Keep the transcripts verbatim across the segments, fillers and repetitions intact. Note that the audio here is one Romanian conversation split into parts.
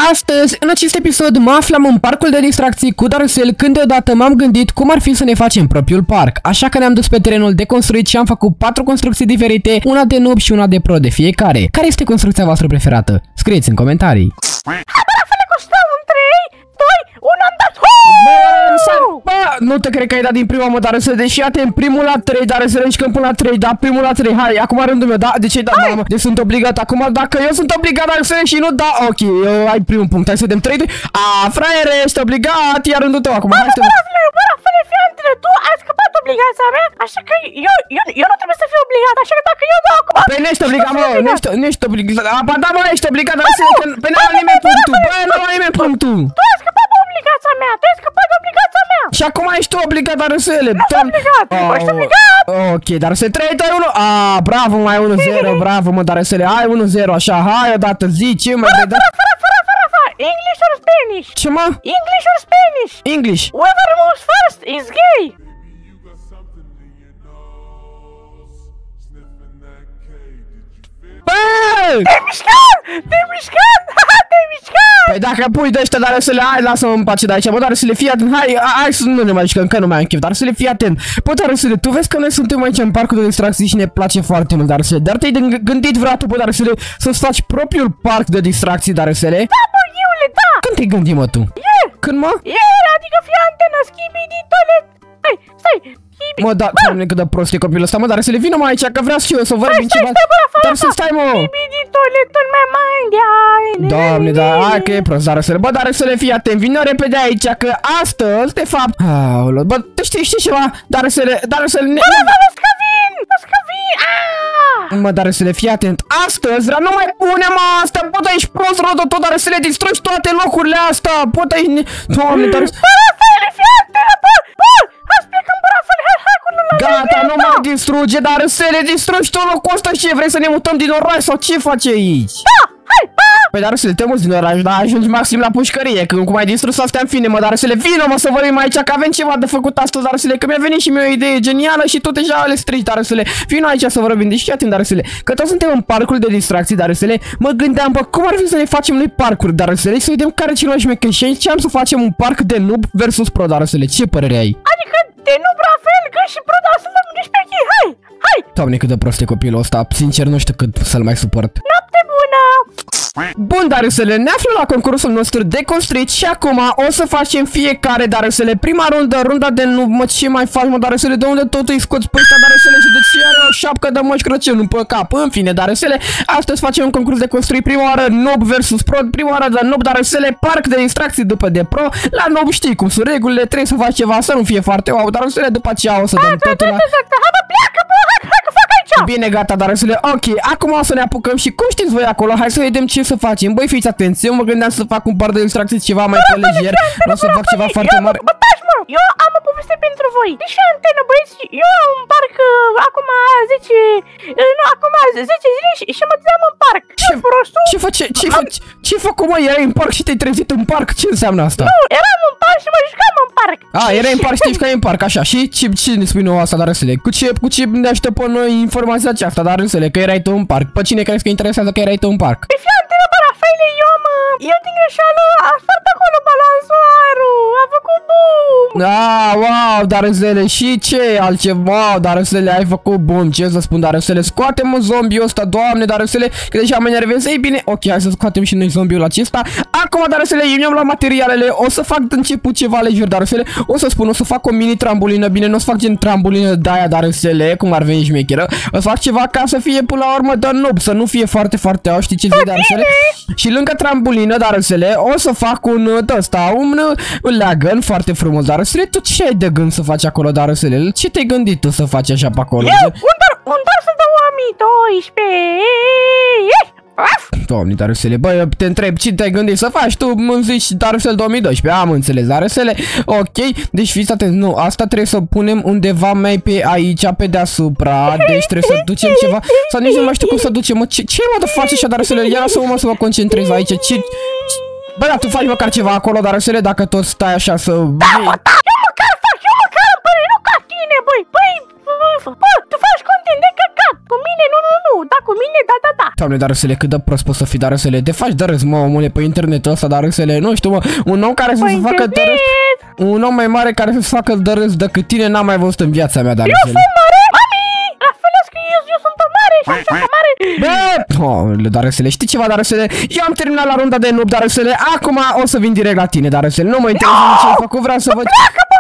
Astăzi, în acest episod, mă aflam în parcul de distracții cu Darusel când deodată m-am gândit cum ar fi să ne facem propriul parc. Așa că ne-am dus pe terenul de construit și am făcut patru construcții diferite, una de noob și una de pro de fiecare. Care este construcția voastră preferată? Scrieți în comentarii. Bă, nu te cred că ai dat din prima, mă, Darusel, deși atent, primul la trei, Darusel, nici când până la trei, da, primul la trei, hai, acum rândul meu, da, de ce, da, mamă, deci sunt obligat, acum, dacă eu sunt obligat, Darusel, și nu, da, ok, eu, ai primul punct, hai să vedem, trei, doi, a, fraiere, ești obligat, iar rândul tău, acum, hai să vedem. Bă, Rafale, fii antrenă, tu ai scăpat obligația mea, așa că eu, eu, eu nu trebuie să fiu obligat, așa că dacă eu dau acum... Păi nu ești obligat, mă, nu ești, nu ești obligat, a, ba da, mă, ești obligat, Darusel, că pe n-a luat nimeni punctul, bă, n-a luat nimeni punctul. Tu ai scăpat de obligația mea, tu ai scăpat de obligația mea. Și acum ești tu obligat, Darusel. Nu sunt obligat, nu ești obligat. Ok, Darusel, trei, doi, unu, a, bravo, mai unu zero, bravo, mă, Darusel, hai unu zero, așa, hai odată, zi, ce mai vrei, da? Fără, fără, fără, fără, English or Spanish? Ce, mă? English or Spanish? English. Whoever moves first is gay. Bă! Te-ai mișcat! Te-ai mișcat! Te-ai mișcat! Păi dacă pui de ăștia, Darusel, hai, lasă-mă în pace de aici, bă, Darusel, fii atent, hai, hai să nu ne mai jucăm, că nu mai am chef, Darusel, fii atent. Bă, Darusel, tu vezi că noi suntem aici în parcul de distracții și ne place foarte mult, Darusel, dar te-ai gândit vreodată, bă, Darusel, să-ți faci propriul parc de distracții, Darusel? Da, bă, iule, da! Când te-ai gândit, mă, tu? Ieri! Când, mă? Ieri, adică fii antenă, schimbi toilet. Stai, stai, schimbi. Mă, da, doamne, cât de prost e copilul ăsta, mă, Darusel, vină mă aici, că vreau și eu să vorbim ceva. Stai, bă, fără, Darusel, stai, mă! Schimbi toiletul meu, mai Doamne, da, hai că e prost, Darusel, bă, Darusel, fii atent, vină repede aici, că astăzi, de fapt, aoleu, bă, tu știi, știi ceva, Darusel, Darusel, ne... Bă, bă, vezi că vin, vezi că vin, aaaa! Mă, Darusel, fii atent, astăzi, dar nu mai pune-mă asta, bă, tu ești prost, rodo, tot, Darusel, distrugi toate locurile astea, bă, tu ești... Doamne, Darusel... Bă, Rafale, fii atent, bă, bă, hai să plecăm, bă, Rafale, hai, hai, cu lula. Gata, nu mai distruge, Darusel, distrugi tot locul ăsta și vrei să ne mutăm din oraș sau ce faci aici? Da, hai, bă! Păi, Darusel, te muți din oraș, dar ajungi maxim la pușcărie, că cum ai distrus astea în fine, mă, Darusel, vină, mă, să vorbim aici, că avem ceva de făcut astăzi, Darusel, că mi-a venit și mie o idee genială și tu deja le strici, Darusel, vină aici să vorbim, deci atent, Darusel, că toți suntem în parcul de distracții, Darusel, mă gândeam, bă, cum ar fi să ne facem noi parcuri, Darusel, să vedem care cel mai șmecher și aici am să facem un parc de noob versus pro, Darusel, ce părere ai? Adică de noob, Rafale, că și pro, dar să dăm nici pe chei, hai, hai! Doamne, cât de prost e copilul ăsta, sincer nu știu cât să-l mai suport. Noapte bună! Bun, Darusel, ne aflăm la concursul nostru de construit și acum o să facem fiecare, Darusel, prima rundă, runda de noob, mă, ce mai faci, mă, Darusel, de unde tot îi scoți pe ăsta, Darusel, și de ce are o șapcă de Moș Crăciun pe cap, în fine, Darusel, astăzi facem un concurs de construit, prima oară noob versus pro, prima oară de noob, Darusel, parc de distracții după de pro, la noob știi cum sunt regulile, trebuie să faci ceva, să nu fie foarte wow, Darusel, după aceea o să dăm totul la... Hai, mă, pleacă, bă, hai, hai că fac aici! Bine, gata, Darusel, ok, acum o să ne apucăm și cum știți voi acolo, hai să vedem ce să facem, băi, fiți atenți, eu mă gândeam să fac un par de distracții ceva mai pe lejer, nu o să fac ceva foarte mare. Bă, taci, mă, eu am o poveste pentru voi, deși antenă, băieți, eu am un parc acum zece, nu, acum zece zile și, și mă dădeam în parc, ce prostul? Ce face, ce face, ce fac, mă, erai în parc și te-ai trezit în parc, ce înseamnă asta? Nu, eram în parc și mă jucam în parc. A, erai în parc și te jucai în parc, așa, și ce, ce ne spui nouă asta, Darusel? Cu ce, cu ce ne aștept pe noi informația aceasta, Darusel, că erai tu în parc? Pe cine crezi că interesează că erai tu în parc? Păi fii antenă, bă, Rafale, eu am, eu din greșeală a spart acolo balansoarul, a făcut bum. Ah, wow, Darusel, și ce altceva, wow, Darusel, ai făcut bum, ce să spun, Darusel, scoatem zombiul ăsta, Doamne, Darusel, că deja mă enervez, ei bine, ok, hai să scoatem și noi zombiul acesta, acum, Darusel, eu mi-am luat materialele, o să fac de început ceva lejer, Darusel, o să spun, o să fac o mini trambulină, bine, nu o să fac gen trambulină de aia, Darusel, cum ar veni șmecheră, o să fac ceva ca să fie până la urmă de noob, să nu fie foarte, foarte au, știi ce zic, Darusel? Și lângă trambulină, Darusel, o să fac un ăsta, un, un leagăn foarte frumos, Darusel, tu ce ai de gând să faci acolo, Darusel? Ce te-ai gândit tu să faci așa pe acolo? Eu, un dar, un dar să două mii doisprezece. Doamne, Darusel, bă, te întreb ce te-ai gândit să faci, tu îmi zici Darusel două mii doisprezece, am înțeles, Darusel, ok, deci fiți atenți, nu, asta trebuie să punem undeva mai pe aici, pe deasupra, deci trebuie să ducem ceva, sau nici nu mai știu cum să ducem, mă, ce, ce mă de face așa, Darusel, ia lasă-mă mă să mă concentrez aici, ce, ce... Bă, da, tu faci măcar ceva acolo, Darusel, dacă tot stai așa să... Da, mă, da, eu măcar fac, eu măcar îmi pare, nu ca tine, băi, băi, bă, tu faci content de căcat, cu mine, nu, nu, nu, da, cu mine, da, da, da. Doamne, dar să le cât de prost poți să fii, dar să le te faci de râs, mă, omule, pe internetul ăsta, dar să le, nu știu, mă, un om care să se facă de râs, un om mai mare care să se facă de râs decât tine n-am mai văzut în viața mea, dar să le. Eu sunt mare, mami! La fel că eu, eu sunt mare și așa mare. Bă, dar să le, știi ceva, dar să le, eu am terminat la runda de noob, dar să le, acum o să vin direct la tine, dar să le, nu mă interesează ce ai făcut, vreau să văd.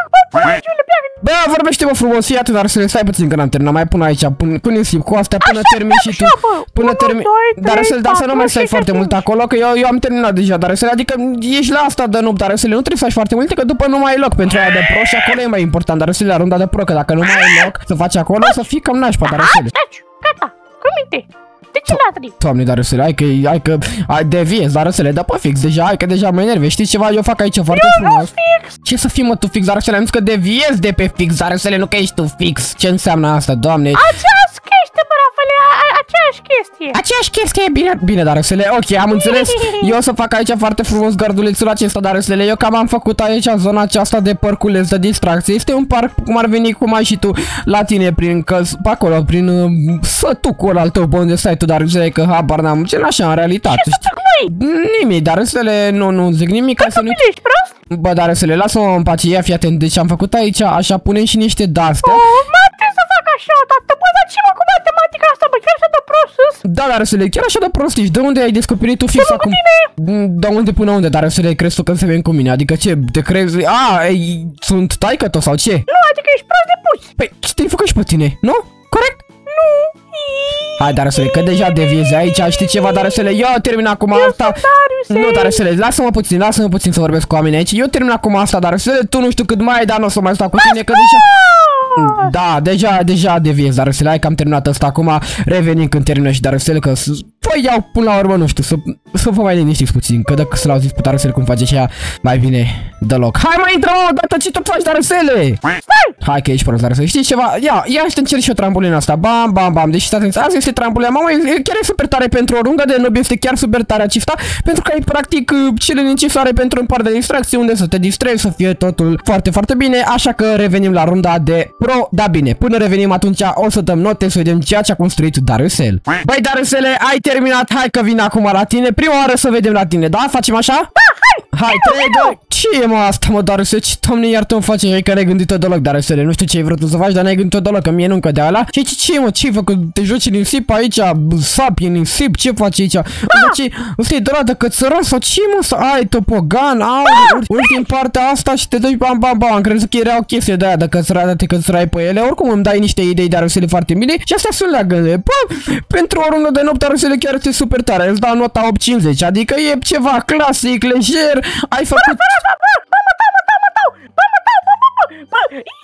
Bă, vorbește-mă frumos, fii atât, dar să le stai puțin că n-am terminat, mai pun aici, pun, pun insip cu astea până termin și tu, până termin, dar să dar să nu mai stai foarte mult acolo, că eu, eu am terminat deja, dar să le, adică ești la asta de noob, dar să le, nu trebuie să faci foarte multe, că după nu mai ai loc pentru aia de pro și acolo e mai important, dar să le, la runda de pro, că dacă nu mai ai loc să faci acolo, să fii cam nașpa, dar să le. Gata, cu minte. De ce latri? Doamne, dar să le, hai că, hai că, ai deviezi, dar să le dă pe fix, deja, hai că deja mă enerve, știi ceva, eu fac aici foarte frumos. Ce să fii, mă, tu fix, dar să le, am zis că deviezi de pe fix, dar să le, nu că ești tu fix, ce înseamnă asta, Doamne? Aceeași chestie, bă, Rafale, aceeași chestie. Aceeași chestie, bine, bine, dar să le, ok, am înțeles, eu o să fac aici foarte frumos gardulețul acesta, dar să le, eu cam am făcut aici zona aceasta de parculeț de distracție, este un parc cum ar veni, cum ai și tu la tine, prin, că, pe acolo, prin uh, sătucul al tău, pe unde stai tu, dar să le, că habar n-am, ce așa, în realitate, știi? Nimic, dar să le, nu, nu zic nimic, ca să nu... Ești prost? Bă, dar să le lasă-mă în pace, ia fii atent, deci am făcut aici, așa, punem și niște de-astea. Oh, mă, trebuie să fac așa, tată, bă, dar ce mă cu matematica asta, bă, chiar așa de prost sus? Da, dar să le, chiar așa de prost ești, de unde ai descoperit tu fix acum? De unde până unde, dar să le crezi tu când se veni cu mine, adică ce, te crezi, a, ei, sunt taică-to sau ce? Nu, adică ești prost de pus. Păi, te-ai făcut și pe tine, nu? Corect? Nu. Hai, dar să le, că deja deviezi aici, știi ceva, dar să le, eu termin acum asta. Nu, dar să le, lasă-mă puțin, lasă-mă puțin să vorbesc cu oamenii aici. Eu termin acum asta, dar să le, tu nu știu cât mai ai, dar nu o să mai stau cu tine, că deja... Da, deja, deja deviezi, dar să le, hai că am terminat asta acum, revenim când termină și dar să le, că... Păi iau până la urmă, nu știu, să, să vă mai liniștiți puțin, că dacă să l-au zis pe Darusele cum face și ea, mai bine deloc. Hai mai intră, mă, dată ce tot faci, Darusele! Hai că ești prost, Darusele, știi ceva? Ia, ia și te încerci și o trambulină asta, bam, bam, bam, deci stați atenți, asta este trambolina, mamă, e, chiar e super tare pentru o rundă de noob, este chiar super tare acesta, pentru că ai practic cele necesare pentru un par de distracție, unde să te distrezi, să fie totul foarte, foarte bine, așa că revenim la runda de pro, da bine, până revenim atunci o să dăm note, să vedem ceea ce a construit Darusel. Băi, Darusele, ai terminat, hai că vin acum la tine, prima oară să vedem la tine, da? Facem așa? Da, hai! Hai, trei, doi, ce e mă asta, mă, Darusele, ce, Doamne, iartă-mă, face, hai că n-ai gândit-o deloc, Darusele, nu știu ce ai vrut să faci, dar n-ai gândit-o deloc, că mie nu-mi cădea ăla. Ce, ce, ce, mă, ce-ai făcut? Te joci în nisip aici, sapi în nisip, ce faci aici? Ăsta ce, ăsta e doar de cățăran sau ce, mă, să ai topogan, au, urci în partea asta și te duci bam, bam, bam, am crezut că era o chestie de aia de cățărai, de te cățărai pe ele, oricum îmi dai niște idei, Darusele, foarte bine și astea sunt leagăne. Bă, pentru o rundă de noapte, Darusele, chiar este super tare, îți dau nota opt cincizeci, adică e ceva clasic, lejer, ai făcut... Bă, bă, mă dau, mă dau, mă dau, bă, mă dau, bă, bă, bă, bă,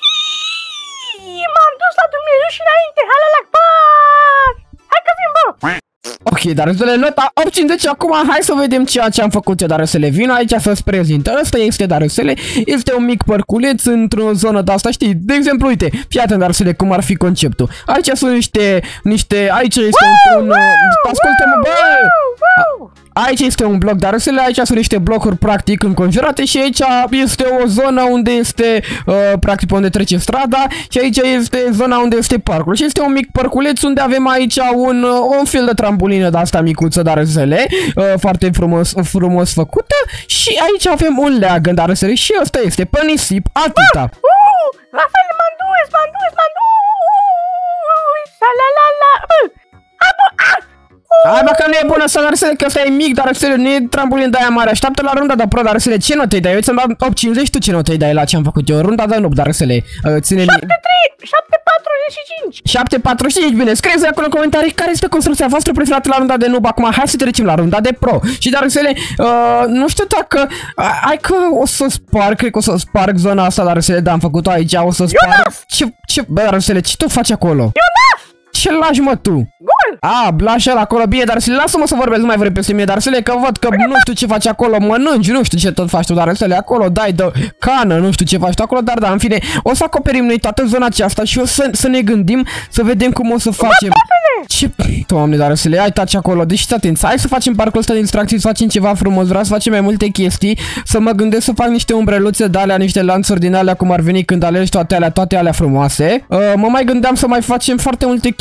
m-am dus la Dumnezeu și înainte, hai la lac, bă, hai că vin, bă. Ok, Darusele, nota opt cincizeci, acum hai să vedem ceea ce am făcut eu, Darusele, vin aici să-ți prezint. Ăsta este, Darusele, este un mic parculeț într-o zonă de asta, știi, de exemplu, uite, fii atent, Darusele, cum ar fi conceptul. Aici sunt niște, niște, aici este un, un ascultă-mă, bă! Aici este un bloc, Darusele, aici sunt niște blocuri practic înconjurate și aici este o zonă unde este, uh, practic, pe unde trece strada și aici este zona unde este parcul. Și este un mic parculeț unde avem aici un, uh, un fel de trambulină de asta micuță, Darusele, uh, foarte frumos, frumos făcută și aici avem un leagăn, Darusele, și ăsta este pe nisip, atâta. Uh, la fel, m-am dus, m-am dus, m-am dus, la la la la, hai, bă, ah! Hai bă, că nu e bună să Darusele, că ăsta e mic, Darusele, nu e trambolin de aia mare. Așteaptă la runda de pro, Darusele, ce notă îi dai? Eu ți-am dat opt cincizeci, tu ce notă îi dai la ce am făcut eu? Runda de noob, Darusele, ține-mi... șapte trei, șapte patruzeci și cinci. șapte patruzeci și cinci, bine, scrieți acolo în comentarii care este construcția voastră preferată la runda de noob. Acum hai să trecem la runda de pro. Și Darusele, uh, nu știu dacă... Uh, hai că o să sparg, cred că o să sparg zona asta, Darusele, da, am făcut-o aici, o să sparg... Ce, ce, bă, Darusele, ce tu faci acolo? Ce lași, mă, tu? Gol! A, blașel acolo, bine, dar să lasă-mă să vorbesc, nu mai vrei peste mine, dar să le că văd că nu știu ce faci acolo, mănânci, nu știu ce tot faci tu, dar să le acolo dai de cană, nu știu ce faci tu acolo, dar da, în fine, o să acoperim noi toată zona aceasta și o să, să ne gândim, să vedem cum o să facem. Ce, Doamne, dar să le ai taci acolo, deci stai atenți, hai să facem parcul ăsta de distracții, să facem ceva frumos, vreau să facem mai multe chestii, să mă gândesc să fac niște umbreluțe de alea, niște lanțuri din alea, cum ar veni când alegi toate alea, toate alea frumoase. Uh, mă mai gândeam să mai facem foarte multe chestii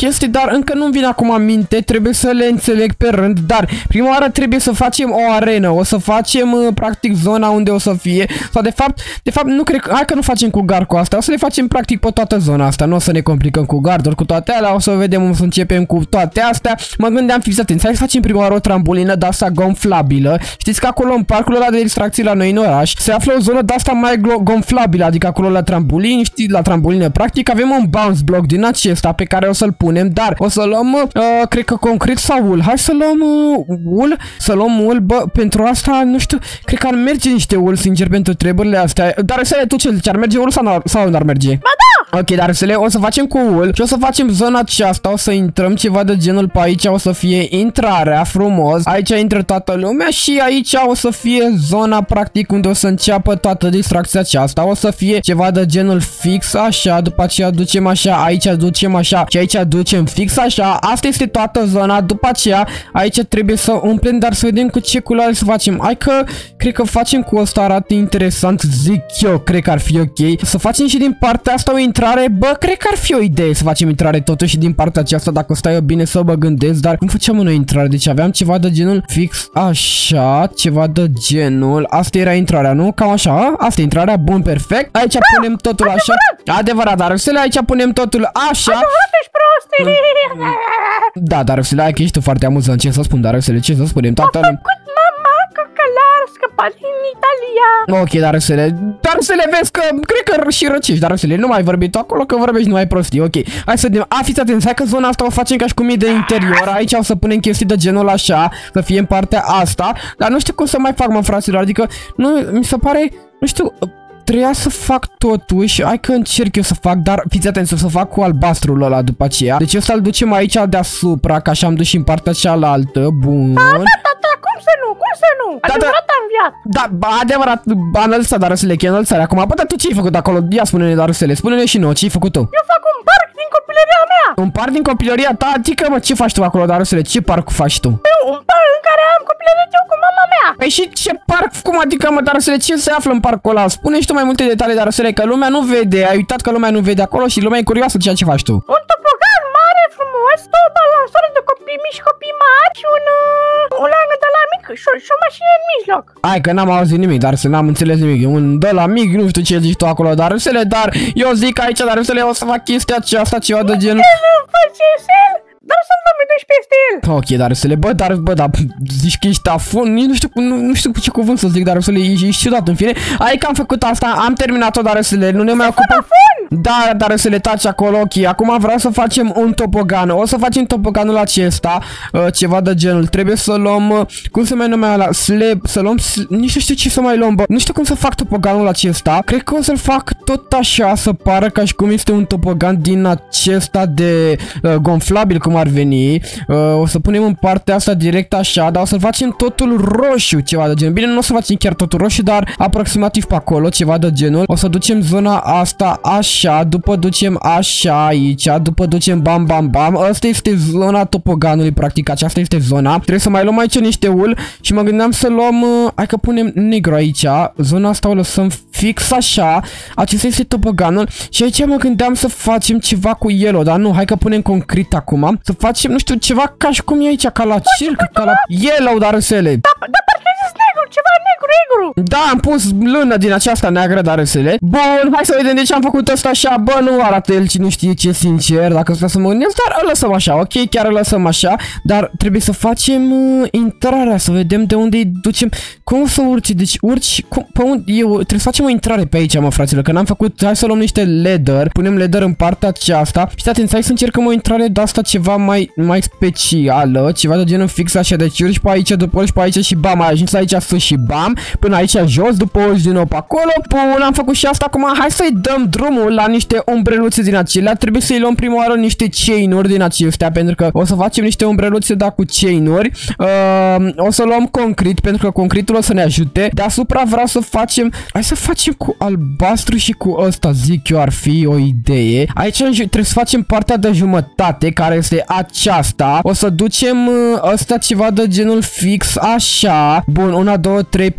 chestii, dar încă nu-mi vine acum aminte, trebuie să le înțeleg pe rând, dar prima oară trebuie să facem o arenă, o să facem uh, practic zona unde o să fie, sau de fapt, de fapt nu cred că, hai că nu facem cu gard cu asta, o să le facem practic pe toată zona asta, nu o să ne complicăm cu garduri, cu toate alea, o să vedem, o să începem cu toate astea. Mă gândeam, fiți atenți, hai să facem prima oară o trambulină de asta gonflabilă. Știți că acolo în parcul ăla de distracții la noi în oraș se află o zonă de asta mai gonflabilă, adică acolo la trambolini, știi, la trambulină practic avem un bounce block din acesta pe care o să-l punem, dar o să luăm, uh, cred că concret sau ul. Hai să luăm uh, ul, să luăm ul, bă, pentru asta, nu știu, cred că ar merge niște ul, sincer, pentru treburile astea. Dar să le tu ce zici, ar merge ul sau, sau nu ar merge? Ba da! Ok, dar să le o să facem cu ul și o să facem zona aceasta, o să intrăm ceva de genul pe aici, o să fie intrarea frumos, aici intră toată lumea și aici o să fie zona practic unde o să înceapă toată distracția aceasta, o să fie ceva de genul fix așa, după aceea ducem așa, aici ducem așa și aici ducem fix așa, asta este toată zona, după aceea aici trebuie să umplem, dar să vedem cu ce culoare să facem, hai că cred că facem cu ăsta, arată interesant, zic eu, cred că ar fi ok, să facem și din partea asta o intrare, bă, cred că ar fi o idee să facem intrare totuși din partea aceasta, dacă stai eu bine să mă gândesc, dar cum făceam o intrare, deci aveam ceva de genul fix așa, ceva de genul, asta era intrarea, nu? Cam așa, asta e intrarea, bun, perfect, aici punem totul așa, adevărat, dar să aici punem totul așa. Da, dar să hai că ești tu foarte amuzant, ce să spun, dar să ce să spunem, toată lumea. În Italia. Ok, dar să le, dar să le vezi că cred că și răcești, dar să le nu mai vorbi tu acolo că vorbești numai prostii. Ok, hai să vedem. A, fiți atenți, hai că zona asta o facem ca și cum e de interior. Aici o să punem chestii de genul așa, să fie în partea asta, dar nu știu cum să mai fac, mă, fraților, adică nu mi se pare, nu știu, trebuia să fac totuși, hai că încerc eu să fac, dar fiți atenți, o să fac cu albastrul ăla după aceea. Deci ăsta îl ducem aici deasupra, ca așa am dus și în partea cealaltă, bun. Da, da, da, da, cum să nu, cum să nu? Da, adevărat da, am viat. Da, adevărat, înălțat, dar să le chei înălțare. Acum, bă, dar tu ce-ai făcut acolo? Ia spune-ne, dar să le spune-ne și nouă, ce-ai făcut tu? Eu fac un parc din copilăria mea. Un parc din copilăria ta? Adică, mă, ce faci tu acolo, dar să le, ce parc faci tu? Eu, un parc în care am copilăria cu mama mea. Păi și ce parc, cum adică, mă, dar să le, ce se află în parcul ăla? Spune și tu mai multe detalii, dar să le, că lumea nu vede, ai uitat că lumea nu vede acolo și lumea e curioasă ceea ce faci tu. Un topogan mare, frumos, o balansare de copii mici, copii mari și un, uh, o langă de la mic și o, și o mașină în mijloc. Hai că n-am auzit nimic, dar să n-am înțeles nimic. Un de la mic, nu știu ce zici tu acolo, dar să le, dar eu zic aici, dar să le o să fac chestia aceasta, ceva de genul. Nu face el, dar să-l dăm duci peste el. Ok, dar să le, bă, dar, bă, dar zici că ești afun, nici nu știu, nu, nu știu cu ce cuvânt să zic, dar să le, ești, ești ciudat, în fine. Hai că am făcut asta, am terminat-o, dar să le, nu ne mai ocupăm. Da, dar să le taci acolo, ok, acum vreau să facem un topogan, o să facem topoganul acesta, uh, ceva de genul, trebuie să luăm, uh, cum se mai numea ăla, slab, să luăm, nici nu știu ce să mai luăm, bă, nu știu cum să fac topoganul acesta, cred că o să-l fac tot așa, să pară ca și cum este un topogan din acesta de uh, gonflabil, cum ar veni, uh, o să punem în partea asta direct așa, dar o să facem totul roșu, ceva de genul, bine, nu o să facem chiar totul roșu, dar aproximativ pe acolo, ceva de genul, o să ducem zona asta așa, după ducem așa aici, după ducem bam bam bam, asta este zona topoganului, practic, aceasta este zona, trebuie să mai luăm aici niște ul și mă gândeam să luăm, uh, hai că punem negru aici, zona asta o lăsăm fix așa, acesta este topoganul și aici mă gândeam să facem ceva cu yellow, dar nu, hai că punem concret acum, să facem, nu știu, ceva ca și cum e aici, ca la circ, ca la yellow, dar răsele. Da, da, parcă ai zis negru, ceva negru, negru. Da, am pus lână din aceasta neagră, dar răsele. Bun, hai să vedem de ce am făcut asta așa, bă, nu arată el cine știe ce, sincer, dacă să mă gândesc, dar îl lăsăm așa, ok, chiar îl lăsăm așa, dar trebuie să facem uh, intrarea, să vedem de unde îi ducem, cum să urci, deci urci, cum, pe unde, eu, trebuie să facem o intrare pe aici, mă, fraților, că n-am făcut, hai să luăm niște leather, punem leather în partea aceasta și atenți, hai să încercăm o intrare de asta ceva mai, mai specială, ceva de genul fix așa, deci urci pe aici, după urci pe aici și bam, ai ajuns aici sus și bam, până aici jos, după urci din nou pe acolo, bun, am făcut și asta, acum hai să-i dăm drumul la niște umbreluțe din acelea, trebuie să-i luăm prima oară niște chain-uri din acestea, pentru că o să facem niște umbreluțe, da, cu chain-uri, uh, o să luăm concret, pentru că concretul o să ne ajute, deasupra vreau să facem, hai să facem cu albastru și cu ăsta, zic eu, ar fi o idee, aici trebuie să facem partea de jumătate, care este aceasta, o să ducem ăsta ceva de genul fix, așa, bun, una, două, trei, patru,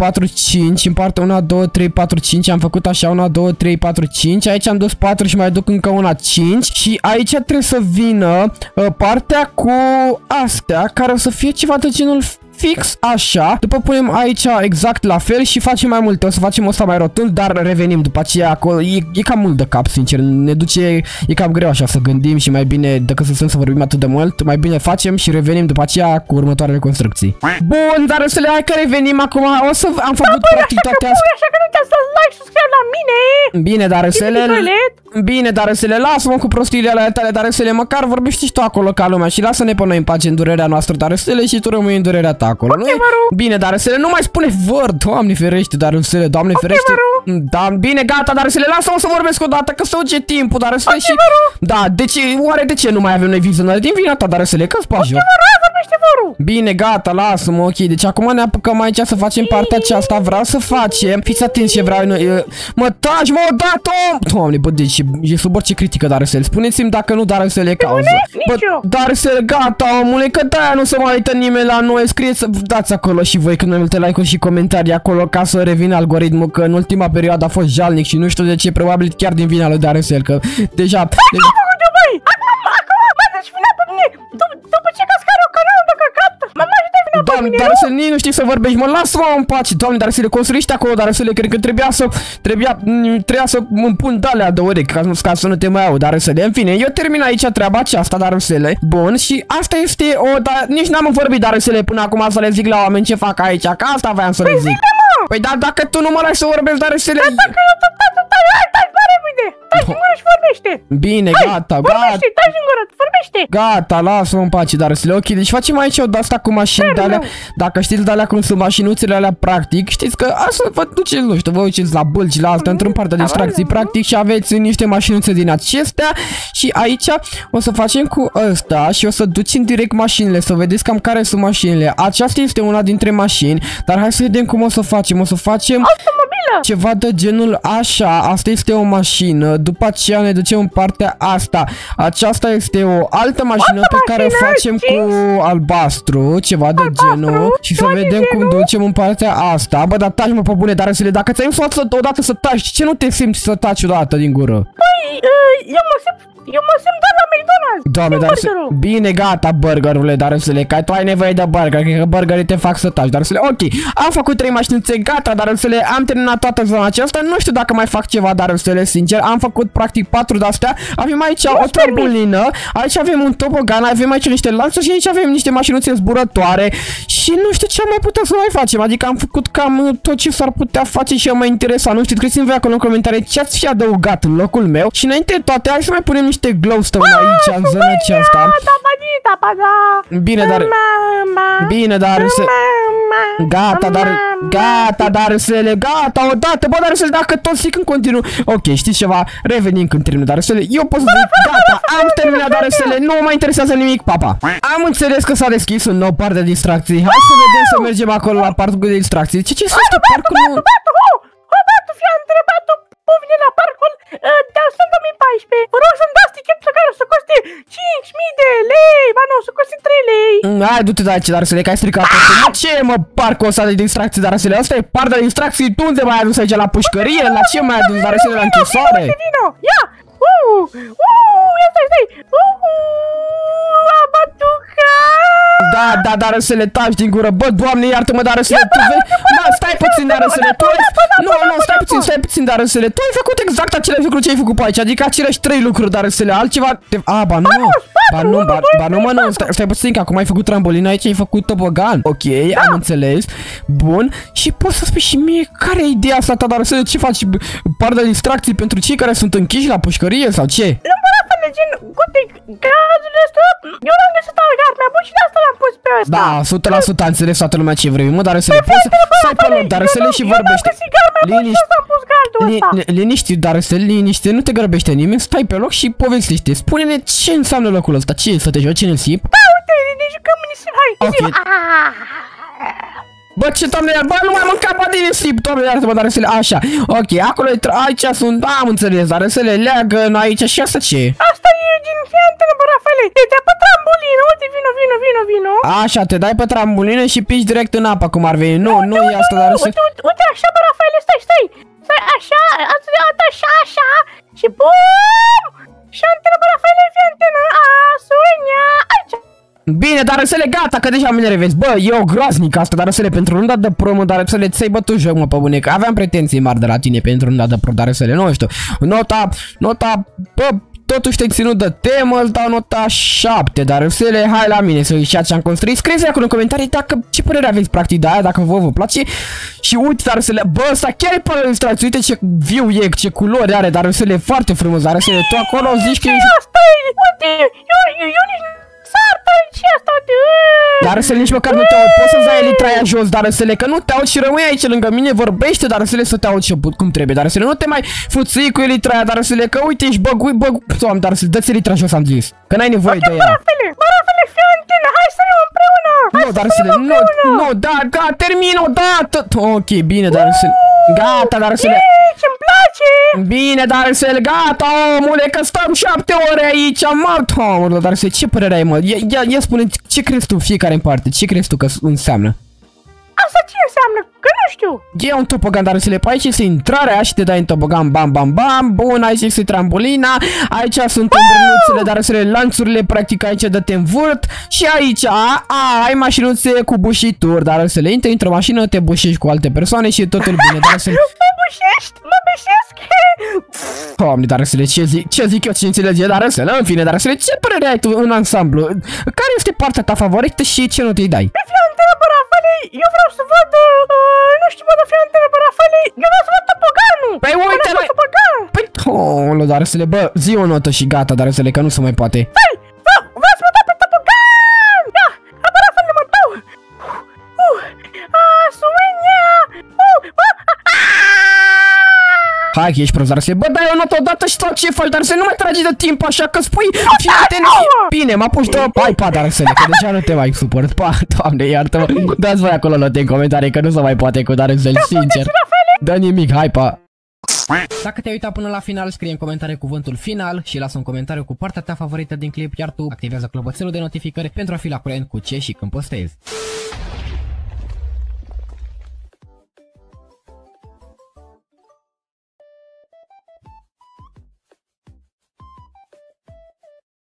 cinci, în partea unu, doi, trei, patru, cinci, am făcut așa unu, doi, trei, patru, cinci, aici am dus patru și mai duc încă una cinci și aici trebuie să vină uh, partea cu astea care o să fie ceva de genul fix așa, după punem aici exact la fel și facem mai multe, o să facem ăsta mai rotund, dar revenim după aceea acolo, e, e cam mult de cap, sincer, ne duce, e cam greu așa să gândim și mai bine, decât să stăm să vorbim atât de mult, mai bine facem și revenim după aceea cu următoarele construcții. Bun, dar să le hai că revenim acum, o să am făcut da, practic toate astea. Așa că nu te-ați dat like, subscribe la mine! Bine, dar să le... Bine, dar să le lasă-mă cu prostiile alea tale, dar să le măcar vorbești și tu acolo ca lumea și lasă-ne pe noi în pace în durerea noastră, dar să le și tu rămâi în durerea ta acolo, okay, nu? Bine, dar să le nu mai spune văr, Doamne ferește, dar să le, Doamne okay, ferește. Da, bine, gata, dar să le lasă-mă să vorbesc o dată, că s-o ce timpul, dar să le okay, și... Da, de ce, oare de ce nu mai avem noi vizionare? Din vina ta, dar să le că-ți pași okay, bine, gata, lasă-mă, ok, deci acum ne apucăm aici să facem partea aceasta, vreau să facem, fiți atenți ce vreau noi, mă taci, mă, dat-o! Doamne, bă, deci e sub orice critică, dar să le spuneți-mi dacă nu, dar să le cauză. Bă, dar să le, gata, omule, că de-aia nu se mai uită nimeni la noi, scrieți să dați acolo și voi cât mai multe like-uri și comentarii acolo ca să revină algoritmul, că în ultima perioadă a fost jalnic și nu știu de ce, probabil chiar din vina lui Darusel, că deja... După ce cascară o canal de căcat, mama ajută vina pe mine, dar să nu știi să vorbești, mă, lasă-mă în pace, Doamne, dar să le construiești acolo, dar să le, cred că trebuia să, trebuia, trebuia să îmi pun de-alea de urechi, ca, ca să nu te mai aud, dar să le, în fine, eu termin aici treaba aceasta, dar să le, bun, și asta este o, dar nici n-am vorbit, dar să le, până acum să le zic la oameni ce fac aici, că asta voiam să le zic. Păi dar dacă tu nu mă lași să vorbesc, dar să le... Dacă eu tot, tot, tot, hai, stai, mă repede, stai din gură și vorbește. Bine, hai, gata, vorbește, gata. Stai din gură, vorbește. Gata, lasă-mă în pace, dar să le, ok, deci facem aici o de-asta cu mașini de-alea, dacă știți de-alea cum sunt mașinuțele alea practic, știți că asta vă duceți, nu știu, vă uiți la bălci, la astea, într-un par de distracții practic și aveți niște mașinuțe din acestea și aici o să facem cu ăsta și o să ducem direct mașinile, să vedeți cam care sunt mașinile. Aceasta este una dintre mașini, dar hai să vedem cum o să facem. O să facem ceva de genul așa. Asta este o mașină. După aceea ne ducem în partea asta. Aceasta este o altă mașină pe care o facem cu albastru. Ceva de genul. Și să vedem cum ducem în partea asta. Bă, dar taci, mă, pe bune, dar să le, dacă ți-ai însuat odată să taci, ce nu te simți să taci odată din gură? Păi, eu mă simt Eu mă simt doar la McDonald's. Doamne, dar să... Bine, gata, burgerule, dar să le, că tu ai nevoie de burger, cred că burgerii te fac să taci, dar să le, ok, am făcut trei mașinițe, gata, dar să le, am terminat toată zona aceasta, nu știu dacă mai fac ceva, dar să le, sincer, am făcut practic patru de-astea, avem aici o trambulină, aici avem un tobogan, avem aici niște lanțuri și aici avem niște mașinuțe zburătoare și nu știu ce mai putem să mai facem, adică am făcut cam tot ce s-ar putea face și eu mă interesa, nu știu, scrieți-mi voi acolo în comentarii ce ați fi adăugat în locul meu și înainte de toate, hai să mai punem niște glowstone aici în zona aceasta. Bine, dar... Bine, dar... Gata, dar... Gata, dar să le... Gata, odată, bă, dar să le... Dacă tot zic în continuu... Ok, știți ceva? Revenim când termin, dar să le... Eu pot să zic... Gata, am terminat, dar să le... Nu mă interesează nimic, papa. Am înțeles că s-a deschis un nou part de distracții. Hai să vedem, să mergem acolo la partul de distracții. Ce ce este parcul? Batu, fii întrebat vine la parcul de două mii paisprezece. Vă rog să-mi dați tichetul care o să coste cinci mii de lei. Ba nu, o să coste trei lei. Hai, du-te de aici, dar să le, că ai stricat totul. Ce, mă, parcul ăsta de distracții, dar să le, asta e par de distracții. Tu unde m-ai adus aici, la pușcărie? La ce m-ai adus, dar să le, la închisoare? Vino, ia! Uuu, uuu, ia stai, stai! Uuu, abatuca! Da, da, dar să le taci din gură. Bă, Doamne, iartă-mă, dar să le... Da, stai puțin, dar să le... Nu, nu, stai puțin, stai puțin, dar să le... Tu ai făcut exact aceleași lucruri ce ai făcut pe aici, adică aceleași trei lucruri, dar să le... Altceva... A, ba nu, ba nu, ba nu, mă, nu, stai puțin, că acum ai făcut trambolina aici, ai făcut tobogan. Ok, am înțeles. Bun, și poți să spui și mie care e ideea asta ta, dar să le... Ce faci? Par de distracții pentru cei care sunt închiși la pușcărie sau ce? Gen, uite, gazul ăsta, eu l-am găsit algar, mi-a bun și de asta l-am pus pe ăsta. Da, o sută la sută am înțeles toată lumea ce vrei, mă, dar să le poți, stai pe loc, dar să le și vorbește. Liniști, dar să liniște, nu te grăbește nimeni, stai pe loc și povestește. Spune-ne ce înseamnă locul ăsta, ce e, să te joci în nisip? Da, uite, ne jucăm în nisip, hai, zi-mă. Bă, ce, Doamne, bă, nu mai mânca pe din nisip, Doamne, iartă-mă, dar să le, așa, ok, acolo, aici sunt, am înțeles, dar să le leagă aici și asta ce? Asta e din Antena, bă, Rafaele, Darusele, te dea pe trambulină, uite, vino, vino, vino, vino. Așa, te dai pe trambulină și pici direct în apă, cum ar veni. Nu, nu e asta, Darusele. Uite, uite, uite, așa, bă, Rafaele, stai, stai. Stai, așa, așa, așa, și bum! Și antena, bă, Rafaele, fie antena. A, Sonia, aici. Bine, Darusele, gata, că deja mă enervezi. Bă, e o groaznică asta, Darusele, pentru runda de pro, mă, Darusele, ți-ai bătut joc, mă, pe bunecă. Aveam pretenții mari de la tine pentru runda de pro, Darusele, nu știu. Nota, nota, bă, totuși te-ai ținut de temă, îți dau nota șapte, Darusele, hai la mine să uiți ce am construit. Scrieți acolo în comentarii dacă, ce părere aveți practic de aia, dacă vă vă place. Și uite, Darusele, bă, ăsta chiar e pe ilustrație, uite ce viu e, ce culori are, Darusele, foarte frumos, Darusele, tu acolo zici că e... Asta e, uite, eu, eu, eu nici sartă și asta de... Darusele, nici măcar nu te aud, poți să-ți dai elitra aia jos, Darusele, că nu te aud și rămâi aici lângă mine, vorbește, Darusele, să te aud și cum trebuie, Darusele, nu te mai fuții cu elitra aia, Darusele, că uite, ești băgui, băgui, Doamne, Darusele, dă-ți elitra jos, am zis, că n-ai nevoie de ea. Barafele, Barafele, fie antena, hai să ne împreună! Nu, Darusele, nu, nu, da, gata, termin odată! Ok, bine, Darusele, gata, Darusele. Ce-mi place! Bine, Darusele, gata, omule, că stăm șapte ore aici, mă, omule, Darusele, ce părere ai, mă? Ia, ia, ia spune, ce crezi tu fiecare în parte, ce crezi tu că înseamnă? Asta ce înseamnă? Că nu știu. E un topogan, Darusele, pe aici este intrarea și te dai în topogan, bam, bam, bam, bun, aici este trambolina, aici sunt îmbrânuțele, Darusele, lanțurile, practic aici dă-te învârt și aici a, a, ai mașinuțe cu bușituri, Darusele, intri într-o mașină, te bușești cu alte persoane și e totul bine, Darusele. Mă bușești? Mă bușesc? Doamne, Darusele, ce zic, ce zic eu, ce înțelege, Darusele, în fine, Darusele, ce părere ai tu în ansamblu? Care este partea ta favorită și ce nu te-i dai? Pe fie antena, bă, Rafaele, eu vreau să văd, uh, nu știu, bă, de fie antena, bă, Rafaele, eu vreau să văd topoganul. Păi uite, noi... Păi, oh, Darusele, bă, zi o notă și gata, Darusele, că nu se mai poate. Stai, vreau, vreau să mă dau pe topogan! Ia, bă, Rafaele, mă dau! Uh, a, Sonia! Uh, bă, hai că ești prost, Darusele, bă, dai o notă odată și tot ce faci, Darusele, nu mai tragi de timp așa, că spui, fii atent, bine, mă apuci, dă, hai, pa, Darusele, că deja nu te mai suport, pa, Doamne, iartă-mă, dați voi acolo note în comentarii, că nu se mai poate cu Darusele, sincer, dă nimic, hai, pa. Dacă te-ai uitat până la final, scrie în comentarii cuvântul final și lasă un comentariu cu partea ta favorită din clip, iar tu activează clopoțelul de notificări pentru a fi la curent cu ce și când postezi.